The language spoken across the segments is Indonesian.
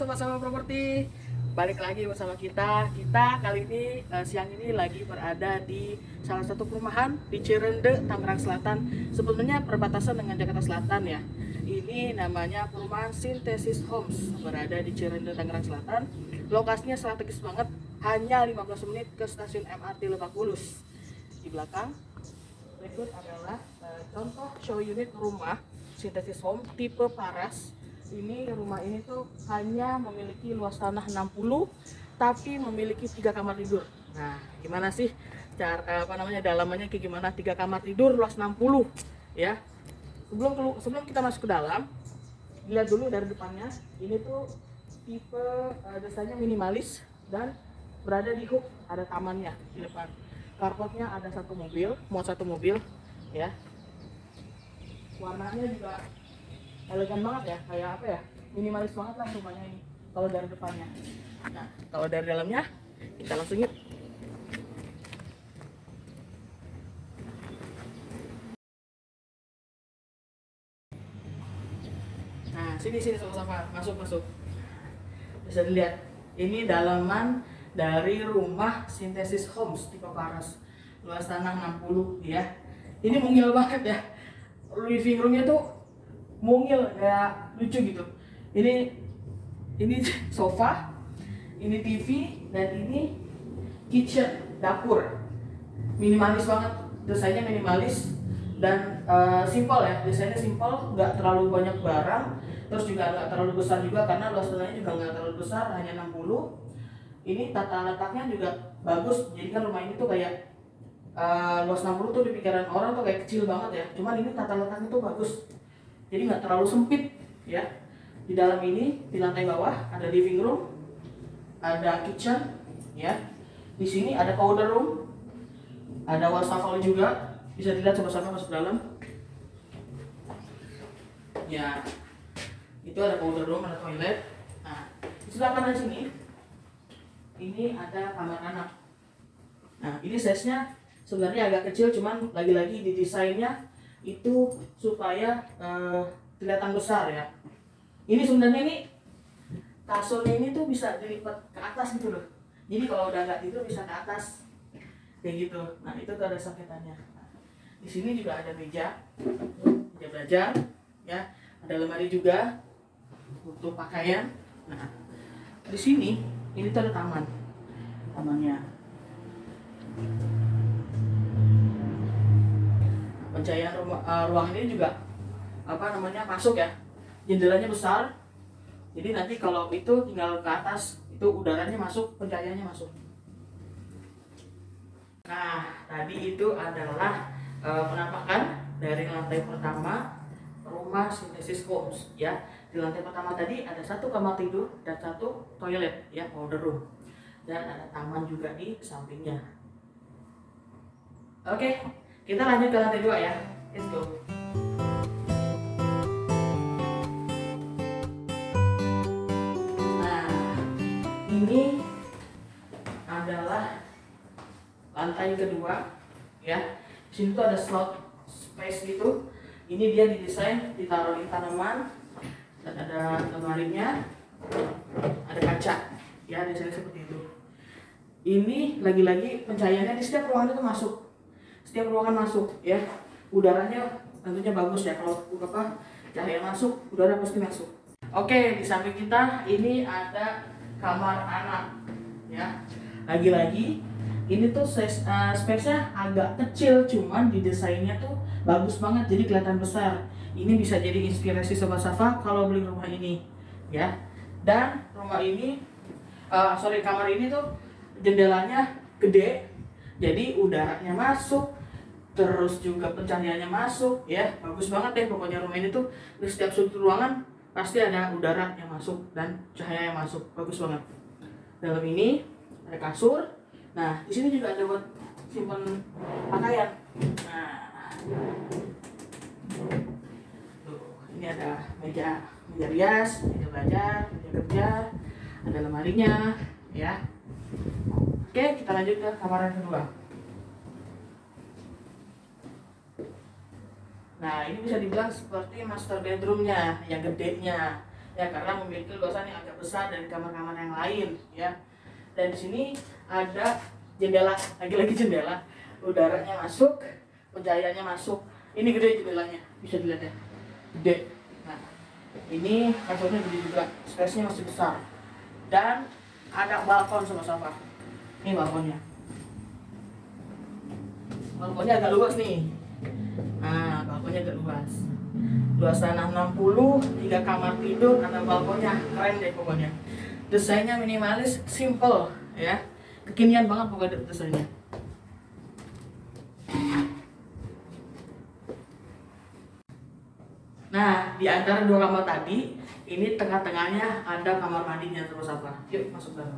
sobat-sobat properti, balik lagi bersama kita. Kita kali ini siang ini lagi berada di salah satu perumahan di Cirende, Tangerang Selatan. Sebenarnya perbatasan dengan Jakarta Selatan ya. Ini namanya perumahan Synthesis Homes, berada di Cirende, Tangerang Selatan. Lokasinya strategis banget, hanya 15 menit ke stasiun MRT Lebak Bulus. Di belakang berikut adalah contoh show unit rumah Synthesis Home tipe Paras. Ini rumah ini tuh hanya memiliki luas tanah 60 tapi memiliki 3 kamar tidur. Nah, gimana sih cara dalamannya kayak gimana? 3 kamar tidur luas 60 ya. Sebelum kita masuk ke dalam, lihat dulu dari depannya. Ini tuh tipe desainnya minimalis dan berada di hook, ada tamannya di depan. Carportnya ada satu mobil, satu mobil ya. Warnanya juga elegan banget ya, kayak apa ya, minimalis banget lah rumahnya ini kalau dari depannya. Nah, kalau dari dalamnya kita langsung yuk. Nah, sini sama-sama, masuk. Bisa dilihat, ini dalaman dari rumah Synthesis Homes tipe Paras, luas tanah 60 ya. Ini mungil banget ya, living roomnya tuh mungil kayak lucu gitu. Ini sofa, ini TV, dan ini kitchen, dapur. Minimalis banget, desainnya minimalis dan simpel ya. Desainnya simpel, nggak terlalu banyak barang, terus juga nggak terlalu besar juga karena luas tanahnya juga nggak terlalu besar, hanya 60. Ini tata letaknya juga bagus. Jadi kan rumah ini tuh kayak luas 60 tuh di pikiran orang tuh kayak kecil banget ya. Cuman ini tata letaknya tuh bagus. Jadi nggak terlalu sempit ya. Di dalam ini di lantai bawah ada living room, ada kitchen ya. Di sini ada powder room, ada wastafel juga. Bisa dilihat sama-sama masuk dalam. Ya, itu ada powder room, ada toilet. Nah, di sebelah kanan sini ini ada kamar anak. Nah, ini size-nya sebenarnya agak kecil, cuman lagi-lagi di desainnya itu supaya kelihatan besar ya. Ini sebenarnya nih kasurnya ini tuh bisa dilipat ke atas gitu loh. Jadi kalau udah nggak tidur bisa ke atas kayak gitu. Nah, itu tuh ada saketannya. Nah, di sini juga ada meja belajar ya. Ada lemari juga untuk pakaian. Nah, di sini ini tuh ada tamannya. Pencahayaan ruang ini juga masuk ya, jendelanya besar, jadi nanti kalau itu tinggal ke atas itu udaranya masuk, pencahayaannya masuk. Nah, tadi itu adalah penampakan dari lantai pertama rumah Synthesis Homes ya. Di lantai pertama tadi ada satu kamar tidur dan satu toilet ya, powder room, dan ada taman juga di sampingnya. Oke, kita lanjut ke lantai 2 ya. Let's go. Nah, ini adalah lantai kedua ya. Di sini tuh ada slot space gitu. Ini dia didesain ditaruhin tanaman dan ada lemarinya, ada kaca ya, desainnya seperti itu. Ini lagi-lagi pencahayaannya di setiap ruangan itu masuk. Setiap ruangan masuk ya, udaranya tentunya bagus ya. Kalau cahaya masuk, udara pasti masuk. Oke, di samping kita ini ada kamar anak ya. Lagi-lagi ini tuh space-nya agak kecil, cuman didesainnya tuh bagus banget, jadi kelihatan besar. Ini bisa jadi inspirasi Sobat Safa kalau beli rumah ini ya. Dan rumah ini kamar ini tuh jendelanya gede, jadi udaranya masuk, terus juga pencahayaannya masuk ya. Bagus banget deh pokoknya rumah ini tuh. Di setiap sudut ruangan pasti ada udara yang masuk dan cahaya yang masuk. Bagus banget. Dalam ini ada kasur. Nah, di sini juga ada buat simpan pakaian. Nah, tuh, ini ada meja rias, meja belajar, meja kerja, ada lemarinya ya. Oke, kita lanjut ke kamar yang kedua. Nah, ini bisa dibilang seperti master bedroomnya yang gedenya ya, karena memiliki luasan yang agak besar dari kamar-kamar yang lain ya. Dan di sini ada jendela, lagi-lagi jendela, udaranya masuk, pencahayaannya masuk. Ini gede jendelanya, bisa dilihat ya, gede. Nah, ini kasurnya gede juga, space-nya masih besar. Dan ada balkon sama-sama. Ini balkonnya. Balkonnya agak luas nih. Nah, balkonnya agak luas. Luas tanah 60, 3 kamar tidur, ada balkonnya. Keren deh pokoknya. Desainnya minimalis, simple ya. Kekinian banget pokoknya desainnya. Nah, di antara 2 kamar tadi, ini tengah-tengahnya ada kamar mandinya terus apa? Yuk masuk dalam.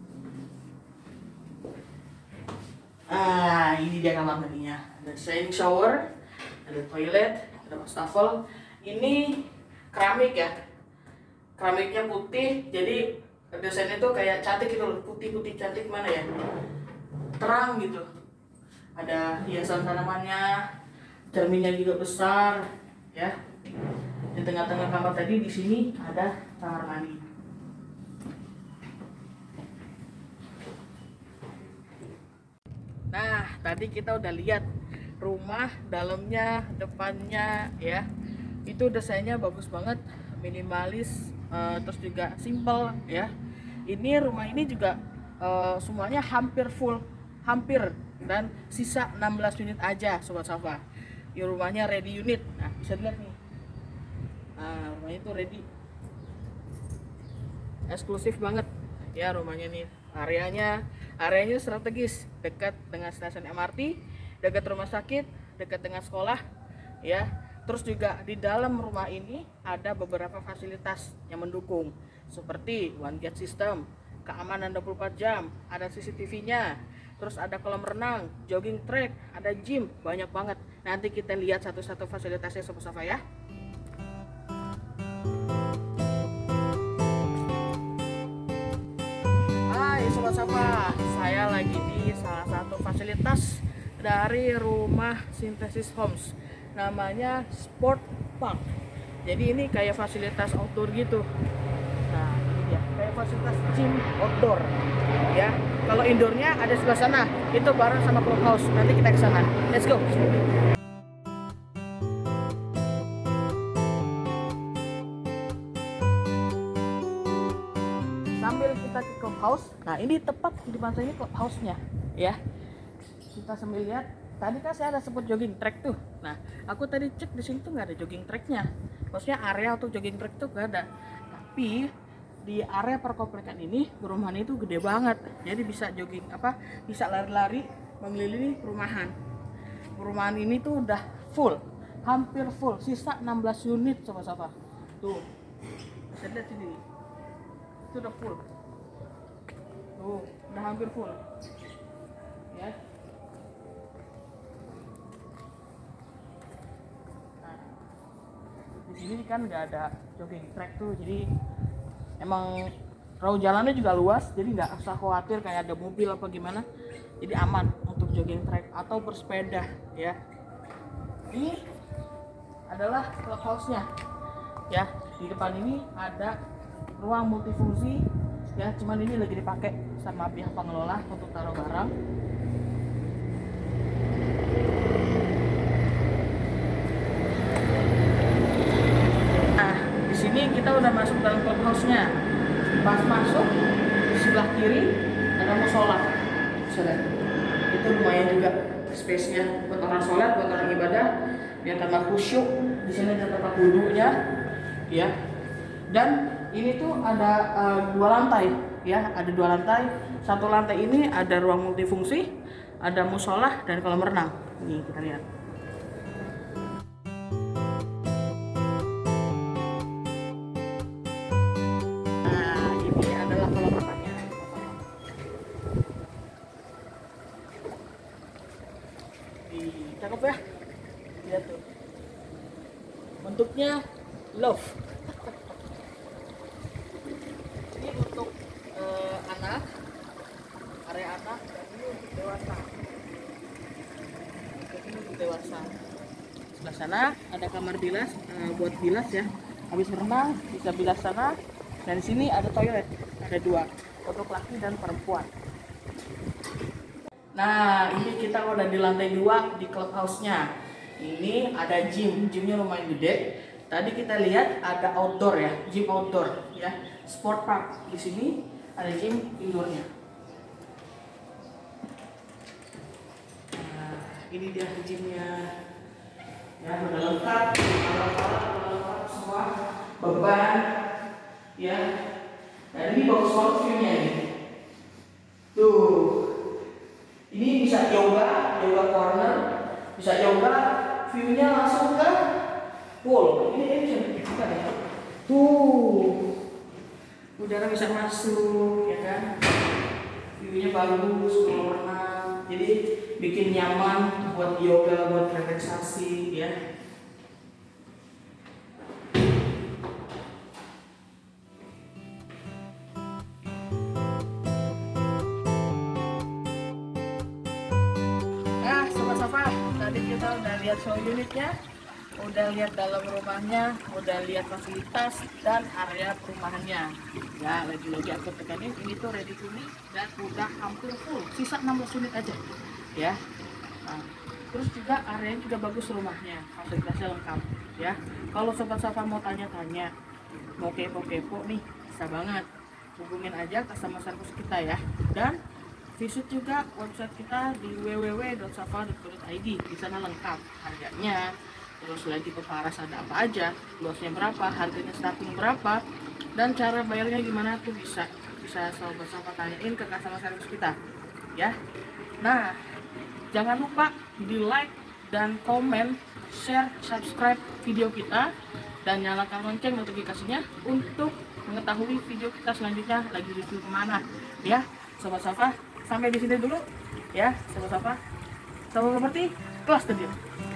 Nah, ini dia kamar mandinya. Ada shining shower, ada toilet, ada wastafel. Ini keramik ya. Keramiknya putih, jadi desainnya tuh kayak cantik gitu loh, putih-putih cantik, mana ya? Terang gitu. Ada hiasan tanamannya, cerminnya juga besar, ya. Di tengah-tengah kamar tadi, di sini ada kamar mandi. Nah, tadi kita udah lihat rumah dalamnya, depannya ya. Itu desainnya bagus banget, minimalis, terus juga simple ya. Ini rumah ini juga semuanya hampir full, hampir, dan sisa 16 unit aja Sobat Safa. Ini rumahnya ready unit. Nah, bisa dilihat nih. Nah, rumahnya itu ready. Eksklusif banget ya rumahnya nih. Areanya strategis, dekat dengan stasiun MRT, dekat rumah sakit, dekat dengan sekolah ya. Terus juga di dalam rumah ini ada beberapa fasilitas yang mendukung, seperti one gate system, keamanan 24 jam, ada CCTV-nya, terus ada kolam renang, jogging track, ada gym, banyak banget. Nanti kita lihat satu-satu fasilitasnya Sobat Safa ya. Hai Sobat Safa, saya lagi di salah satu fasilitas dari rumah Synthesis Homes, namanya Sport Park. Jadi ini kayak fasilitas outdoor gitu. Nah, ini dia, kayak fasilitas gym outdoor ya. Kalau indoornya ada sebelah sana, itu bareng sama clubhouse. Nanti kita ke sana. Let's go. Sambil kita ke clubhouse, nah ini tepat di depan saya clubhouse-nya ya. Kita sambil lihat, tadi kan saya ada sebut jogging track tuh. Nah, aku tadi cek di sini tuh nggak ada jogging tracknya. Maksudnya area untuk jogging track tuh nggak ada. Tapi di area perkomplakan ini perumahan itu gede banget. Jadi bisa jogging bisa lari-lari mengelilingi perumahan. Perumahan ini tuh udah full, hampir full, sisa 16 unit Sobat Safa. Tuh. Bisa lihat sini. Itu udah full. Tuh, udah hampir full. Ya. Di sini kan nggak ada jogging track tuh, jadi emang road jalannya juga luas, jadi nggak usah khawatir kayak ada mobil apa gimana, jadi aman untuk jogging track atau bersepeda ya. Ini adalah clubhouse-nya ya. Di depan ini ada ruang multifungsi ya, cuman ini lagi dipakai sama pihak pengelola untuk taruh barang. Sini kita udah masuk dalam clubhouse-nya. Pas masuk di sebelah kiri ada musola. Itu lumayan juga space-nya buat orang sholat, buat orang ibadah, biar tambah khusyuk. Di sini ada tempat wudhunya, ya. Dan ini tuh ada 2 lantai, ya. Ada 2 lantai. Satu lantai ini ada ruang multifungsi, ada musola dan kolam renang. Nih kita lihat. Cakep ya, lihat tuh bentuknya love. Ini untuk anak, area anak, dan ini untuk dewasa. Ini untuk dewasa. Sebelah sana ada kamar bilas, buat bilas ya, habis berenang bisa bilas sana. Dan di sini ada toilet, ada 2 untuk laki dan perempuan. Nah, ini kita udah di lantai 2 di clubhouse-nya. Ini ada gymnya lumayan gede. Tadi kita lihat ada outdoor ya, gym outdoor ya, sport park. Di sini ada gym indoornya. Nah, ini dia gymnya. Ya, udah lengkap, alat-alat semua, beban, ya. Dan ini bagus banget view-nya nih. Tuh, ini bisa yoga corner, bisa yoga, view-nya langsung ke pool. Ini bisa dibuka ya. Tuh, udara bisa masuk, ya kan? View-nya bagus kalau renang. Jadi bikin nyaman buat yoga, buat relaksasi, ya. Nah, sobat-sobat, tadi kita udah lihat show unitnya, udah lihat dalam rumahnya, udah lihat fasilitas dan area perumahannya. Ya, lagi-lagi aku tekanin, ini tuh ready to live dan udah hampir full, sisa 16 unit aja, ya. Nah, terus juga areanya juga bagus rumahnya, fasilitasnya lengkap, ya. Kalau sobat-sobat mau tanya-tanya, mau kepo-kepo nih, bisa banget hubungin aja customer service kita ya. Dan visit juga website kita di www.safa.co.id. Di sana lengkap harganya, terus lagi peparas ada apa aja, luasnya berapa, harganya starting berapa, dan cara bayarnya gimana tuh bisa sobat-sobat tanyain ke customer service kita, ya. Nah, jangan lupa di like dan komen, share, subscribe video kita, dan nyalakan lonceng notifikasinya untuk mengetahui video kita selanjutnya lagi review kemana, ya sobat Safa. Sampai di sini dulu ya sobat Safa. Sahabat seperti kelas tadi.